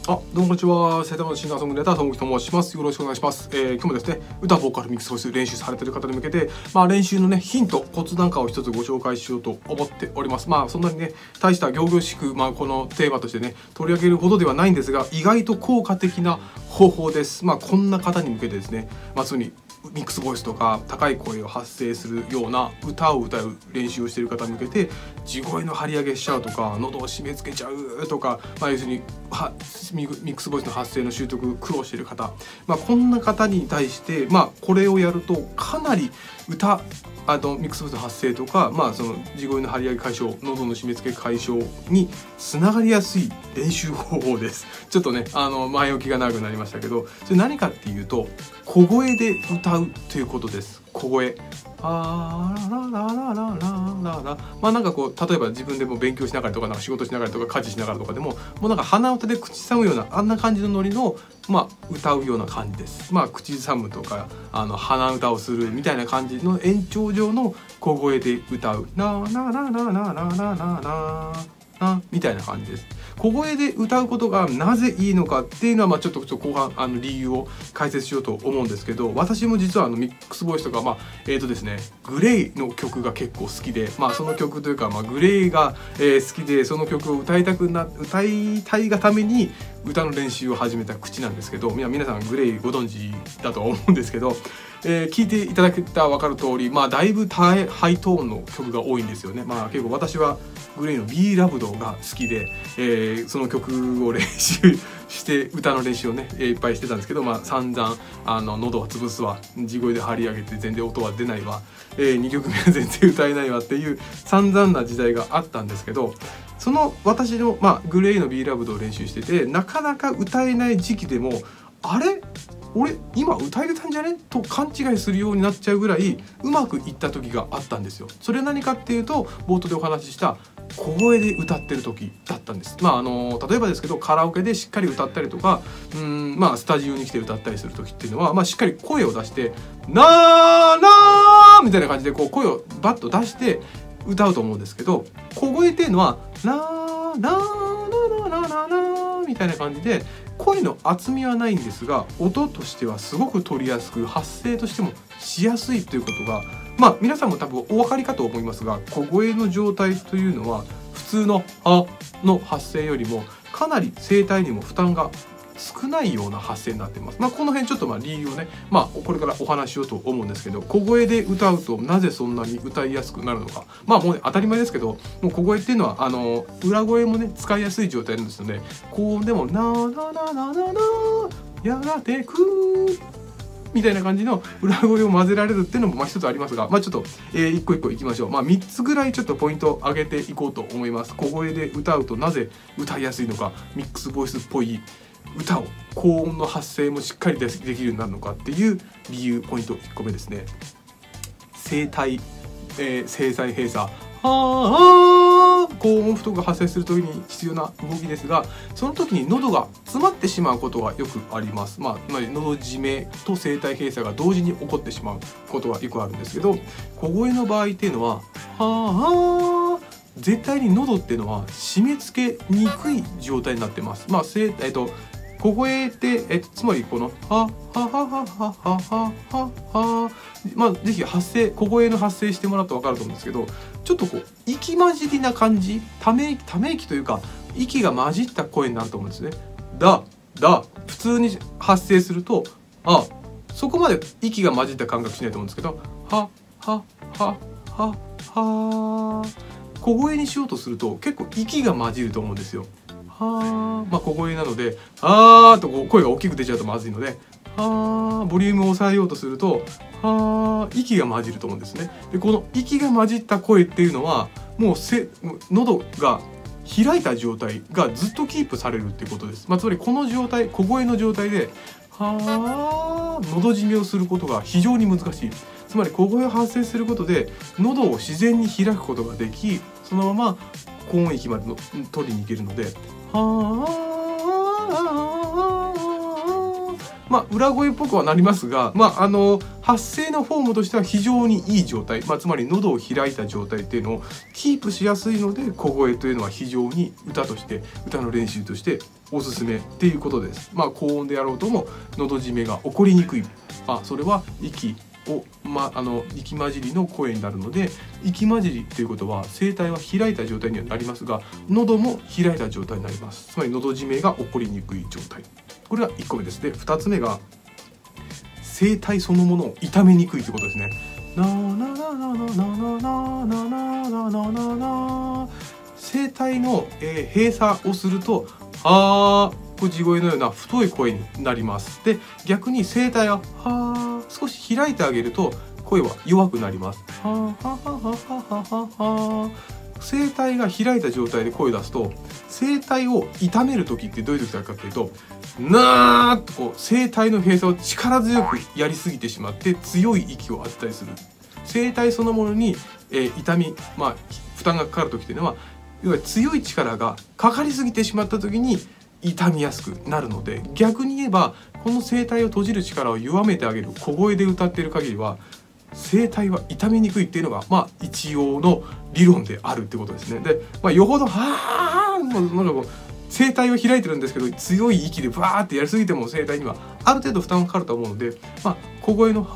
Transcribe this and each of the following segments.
どうもこんにちは。埼玉のシンガーソングライター、ともきと申します。よろしくお願いします。今日もですね、歌、ボーカル、ミックスボイス練習されている方に向けて、練習のね、ヒント、コツなんかを一つご紹介しようと思っております。そんなにね、大した仰々しく、このテーマとしてね、取り上げるほどではないんですが、意外と効果的な方法です。こんな方に向けてですね、つにミックスボイスとか高い声を発声するような歌を歌う練習をしている方に向けて、地声の張り上げしちゃうとか、喉を締め付けちゃうとか、要するにミックスボイスの発声の習得苦労している方、こんな方に対して、これをやるとかなりミックスボイスの発声とか、その地声の張り上げ解消、喉の締め付け解消につながりやすい練習方法です。ちょっとね前置きが長くなりましたけど、それ何かっていうと、小声で歌うということです。小声、あーラララララララ、なんかこう例えば自分でも勉強しながらとか、仕事しながらとか家事しながらとかでも、もうなんか鼻歌で口ずさむような、あんな感じのノリの歌うような感じです。口ずさむとか鼻歌をするみたいな感じの延長上の小声で歌うなななななななななみたいな感じです。小声で歌うことがなぜいいのかっていうのは、ちょっと後半理由を解説しようと思うんですけど、私も実はミックスボイスとかですね、グレイの曲が結構好きで、その曲というか、グレイが、好きで、その曲を歌いたいがために歌の練習を始めた口なんですけど、皆さんグレイご存知だとは思うんですけど、聞いていただけたら分かる通り、だいぶハイトーンの曲が多いんですよね。結構私はグレイの Be Loved が好きで、その曲を練習して歌の練習をねいっぱいしてたんですけど、散々喉は潰すわ、地声で張り上げて全然音は出ないわ、2曲目は全然歌えないわっていう散々な時代があったんですけど、その私の、グレイの Be Loved を練習してて、なかなか歌えない時期でも、あれ俺今歌えてたんじゃねと勘違いするようになっちゃうぐらいうまくいった時があったんですよ。それ何かっていうと、冒頭でお話しした小声で歌ってる時だったんです。例えばですけど、カラオケでしっかり歌ったりとか、スタジオに来て歌ったりする時っていうのは、しっかり声を出してなーなーみたいな感じでこう声をバッと出して歌うと思うんですけど、小声っていうのはなーなーなーなーなーなーみたいな感じで、声の厚みはないんですが、音としてはすごく取りやすく、発声としてもしやすいということが、皆さんも多分お分かりかと思いますが、小声の状態というのは普通の「あ」の発声よりもかなり声帯にも負担が少ないような発声になっています。この辺ちょっと理由をね、これからお話ししようと思うんですけど、小声で歌うとなぜそんなに歌いやすくなるのか、もうね当たり前ですけど、もう小声っていうのは裏声もね使いやすい状態なんですので、高音でも「なーなーなーなーなーなーやがてくー」みたいな感じの裏声を混ぜられるっていうのも一つありますが、ちょっと、一個一個いきましょう。3つぐらいちょっとポイントを上げていこうと思います。小声で歌うとなぜ歌いやすいのか、ミックスボイスっぽい歌を高音の発声もしっかりできるようになるのかっていう理由、ポイント1個目ですね。声帯、声帯閉鎖、高音符とか発生する時に必要な動きですが、その時に喉が詰まってしまうことがよくあります。喉締めと声帯閉鎖が同時に起こってしまうことがよくあるんですけど、小声の場合っていうのは絶対に喉っていうのは締め付けにくい状態になってます。小声ってつまりこのぜひ小声の発声してもらうと分かると思うんですけど、ちょっとこう息混じりな感じ、ため息というか息が混じった声になると思うんですね。普通に発声するとそこまで息が混じった感覚しないと思うんですけど、小声にしようとすると結構息が混じると思うんですよ。小声なのでとこう声が大きく出ちゃうとまずいので、ボリュームを抑えようとすると息が混じると思うんですね。でこの息が混じった声っていうのはもう喉が開いた状態がずっとキープされるっていうことです。つまりこの状態、小声の状態で喉締めをすることが非常に難しい。つまり小声を発声することで喉を自然に開くことができ、そのまま高音域まで取りに行けるので、裏声っぽくはなりますが、 発声のフォームとしては非常にいい状態、つまり喉を開いた状態っていうのをキープしやすいので、小声というのは非常に歌の練習としておすすめっていうことです。高音でやろうとも喉締めが起こりにくい、それは息混じりの声になるので、息混じりということは声帯は開いた状態にはなりますが、喉も開いた状態になります。つまり喉締めが起こりにくい状態、これが1個目です。で2つ目が声帯そのものを痛めにくいということですね。声帯の閉鎖をすると地声のような太い声になります。で逆に声帯は少し開いてあげると声は弱くなります。声帯が開いた状態で声を出すと、声帯を痛める時ってどういう時かというと、なーっと声帯の閉鎖を力強くやりすぎてしまって強い息を当てたりする。声帯そのものに、痛み、負担がかかる時っていうのは、要は強い力がかかりすぎてしまった時に痛みやすくなるので、逆に言えばこの声帯を閉じる力を弱めてあげる小声で歌っている限りは声帯は痛みにくいっていうのが一応の理論であるってことですね。で、よほど声帯を開いてるんですけど強い息でバーってやりすぎても声帯にはある程度負担がかかると思うので、小声の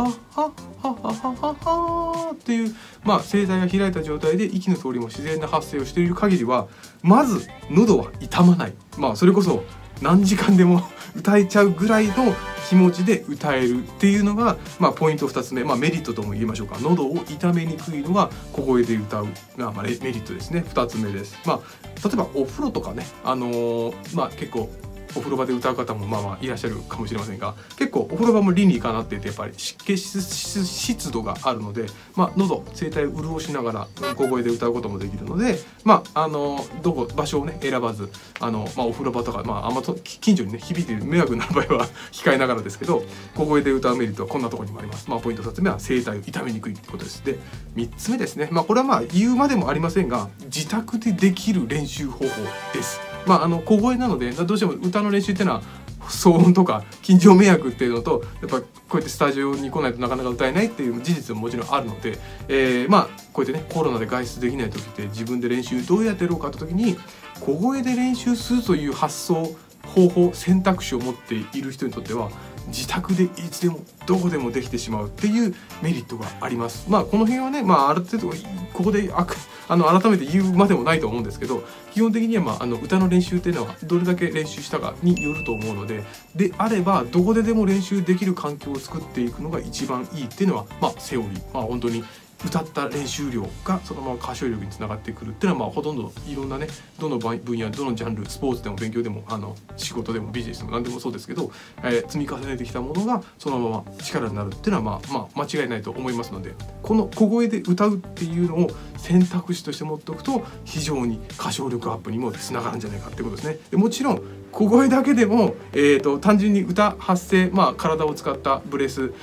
っていう、声帯が開いた状態で息の通りも自然な発声をしている限りはまず喉は痛まない、それこそ何時間でも歌えちゃうぐらいの気持ちで歌えるっていうのが、ポイント2つ目、メリットとも言いましょうか。喉を痛めにくいのが小声で歌うが、メリットですね。2つ目です。例えばお風呂とかね、結構お風呂場で歌う方もいらっしゃるかもしれませんが、結構お風呂場も倫理かなって言ってやっぱり湿度があるので、喉声帯を潤しながら小声で歌うこともできるので、場所をね選ばずお風呂場とかあんま近所にね響いて迷惑になる場合は控えながらですけど、小声で歌うメリットはこんなところにもあります。ポイント2つ目は声帯を痛めにくいってことです。で3つ目ですね、これは言うまでもありませんが自宅でできる練習方法です。小声なのでどうしても歌の練習っていうのは騒音とか近所迷惑っていうのと、やっぱこうやってスタジオに来ないとなかなか歌えないっていう事実ももちろんあるので、こうやってねコロナで外出できない時って自分で練習どうやってやろうかって時に小声で練習するという発想方法選択肢を持っている人にとっては自宅でいつでもどこでもできてしまうっていうメリットがあります。この辺はね、ある程度ここで改めて言うまでもないと思うんですけど、基本的には歌の練習っていうのはどれだけ練習したかによると思うので、であればどこででも練習できる環境を作っていくのが一番いいっていうのはセオリー、本当に歌った練習量がそのまま歌唱力につながってくるっていうのはほとんどいろんなねどの分野どのジャンルスポーツでも勉強でも仕事でもビジネスでも何でもそうですけど、積み重ねてきたものがそのまま力になるっていうのは間違いないと思いますので、この小声で歌うっていうのを選択肢として持っておくと非常に歌唱力アップにもつながるんじゃないかってことですね。でもちろん小声だけでも、単純に歌発声、体を使ったブレス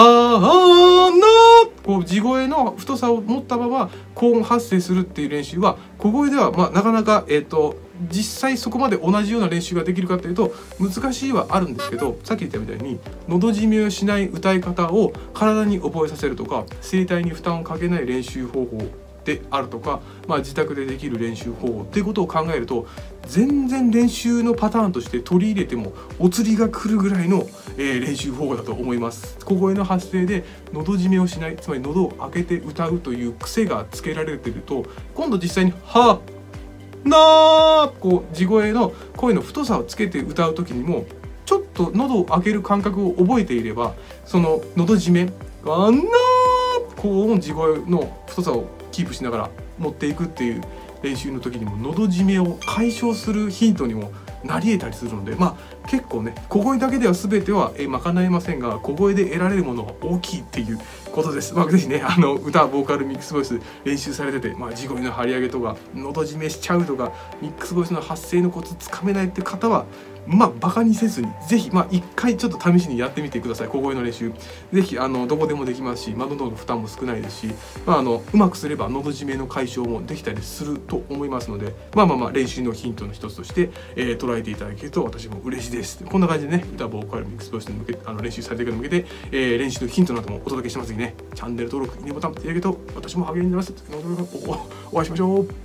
地声の太さを持ったまま高音発声するっていう練習は小声ではなかなか、実際そこまで同じような練習ができるかというと難しいはあるんですけど、さっき言ったみたいに喉締めをしない歌い方を体に覚えさせるとか、声帯に負担をかけない練習方法であるとか、自宅でできる練習方法っていうことを考えると全然練習のパターンとして取り入れてもお釣りが来るぐらいの、練習方法だと思います。小声の発声で喉締めをしない、つまり喉を開けて歌うという癖がつけられていると、今度実際にはな地声の声の太さをつけて歌う時にもちょっと喉を開ける感覚を覚えていれば、その喉締め高音地声の太さをキープしながら持っていくっていう練習の時にも喉締めを解消するヒントにもなり得たりするので、結構ね小声だけでは全ては賄えませんが、小声で得られるものが大きいっていうことです。ぜひね歌ボーカルミックスボイス練習されてて、地声の張り上げとか喉締めしちゃうとかミックスボイスの発声のコツつかめないって方はまあバカにせずにぜひ一回ちょっと試しにやってみてください。小声の練習ぜひどこでもできますし、喉の負担も少ないですし、うまくすれば喉締めの解消もできたりすると思いますので、練習のヒントの一つとして、捉えていただけると私も嬉しいです。こんな感じでね、歌ボーカルミックスボイスに向けて練習されていくのに向けて、練習のヒントなどもお届けしてますのでね、チャンネル登録いいねボタンいただけると私も励みになります。お会いしましょう。